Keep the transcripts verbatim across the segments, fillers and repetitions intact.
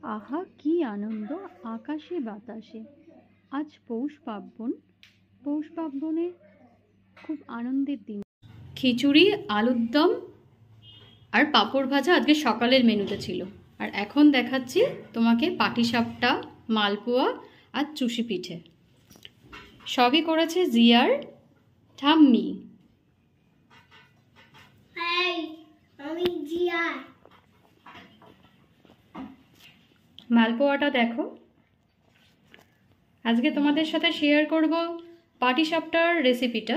আহা কি আনন্দ আকাশে বাতাসে। আজ পৌষ পার্বণ। পৌষ পার্বণে খুব আনন্দের দিন। খিচুড়ি, আলুর দম আর পাঁপড় ভাজা আজকে সকালের মেনুতে ছিল। আর এখন দেখাচ্ছি তোমাকে পাটিসাপটা, মালপোয়া আর চুষি পিঠে। সবই করেছে জিয়ার ঠাম্মি। মালপোয়াটা দেখো, আজকে তোমাদের সাথে শেয়ার করব পাটিসাপটার রেসিপিটা।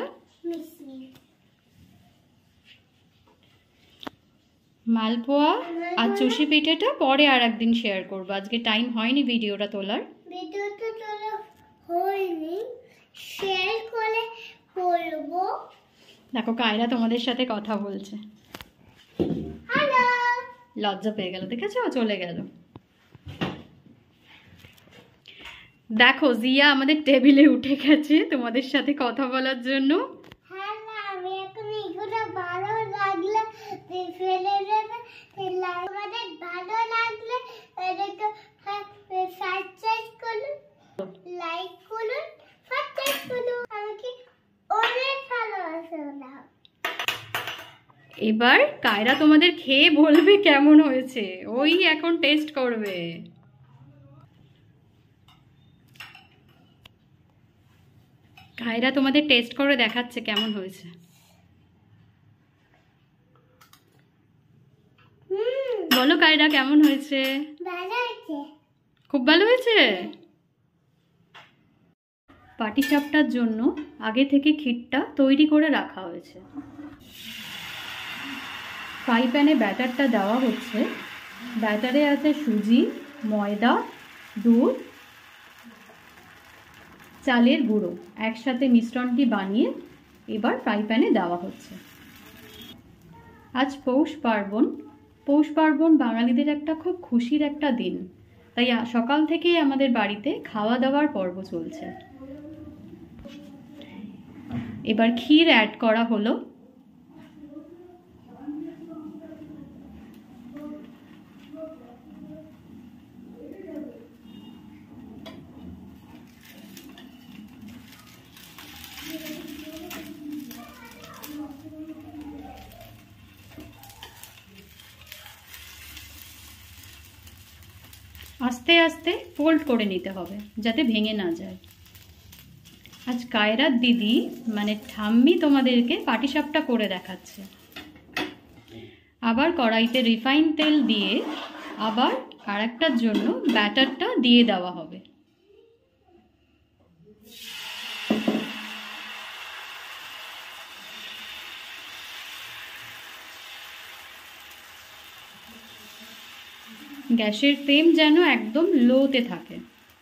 মালপোয়া আর চুষি পিঠেটা পরে আর একদিন শেয়ার করব, আজকে টাইম হয়নি ভিডিওটা তোলার। ভিডিওটা তোলা হয়নি, শেয়ার করে করব। দেখো কায়রা তোমাদের সাথে কথা বলছে। হ্যালো, লজ্জা পেয়ে গেল, দেখেছো চলে গেল। দেখো জিয়া আমাদের টেবিলে উঠে গেছে তোমাদের সাথে কথা বলার জন্য। হ্যাঁ না, আমি এখন এগুলো ভালো লাগলে ফেলে দেবে। তোমাদের ভালো লাগলে এটাকে সাবস্ক্রাইব করুন, লাইক করুন, সাবস্ক্রাইব করুন। আমাকে অনেক ভালোবাসা দাও। এবার কায়রা তোমাদের খেয়ে বলবে কেমন হয়েছে, ওই এখন টেস্ট করবে। কায়রা তোমাদের টেস্ট করে দেখাচ্ছে কেমন হয়েছে। বলো কায়রা কেমন হয়েছে? ভালো হয়েছে, খুব ভালো হয়েছে। পাটিসাপটার জন্য আগে থেকে ক্ষীরটা তৈরি করে রাখা হয়েছে। ফ্রাই প্যানে ব্যাটারটা দেওয়া হচ্ছে। ব্যাটারে আছে সুজি, ময়দা, দুধ, চালের গুঁড়ো, একসাথে মিশ্রণটি বানিয়ে এবার ফ্রাই প্যানে দেওয়া হচ্ছে। আজ পৌষ পার্বণ। পৌষ পার্বণ বাঙালিদের একটা খুব খুশির একটা দিন, তাই সকাল থেকেই আমাদের বাড়িতে খাওয়া দাওয়ার পর্ব চলছে। এবার ক্ষীর অ্যাড করা হলো। আস্তে আস্তে ফোল্ড করে নিতে হবে যাতে ভেঙে না যায়। আজ কায়রার দিদি মানে ঠাম্মি তোমাদেরকে পাটিসাপটা করে দেখাচ্ছে। আবার কড়াইতে রিফাইন তেল দিয়ে আবার আরেকটার জন্য ব্যাটারটা দিয়ে দেওয়া হবে। গ্যাসের ফ্লেম যেন একদম লোতে থাকে।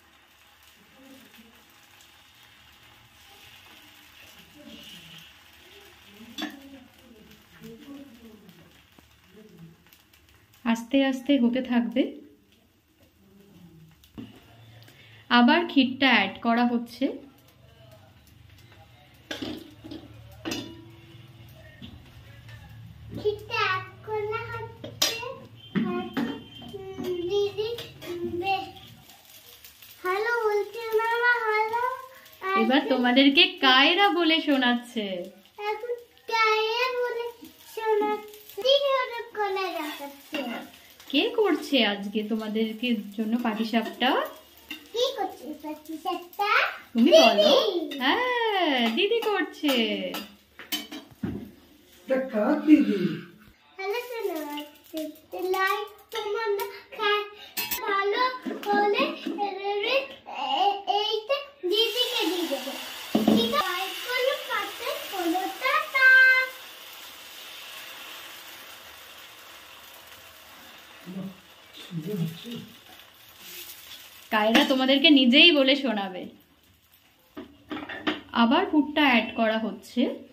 আস্তে আস্তে হতে থাকবে। আবার ক্ষীরটা অ্যাড করা হচ্ছে। এবার তোমাদেরকে কায়রা বলে শোনাচ্ছে। কে করছে আজকে তোমাদেরকে জন্য পাটিসাপটা? তুমি বলো। হ্যাঁ, দিদি করছে। কায়রা তোমাদেরকে নিজেই বলে শোনাবে। আবার পুরটা অ্যাড করা হচ্ছে।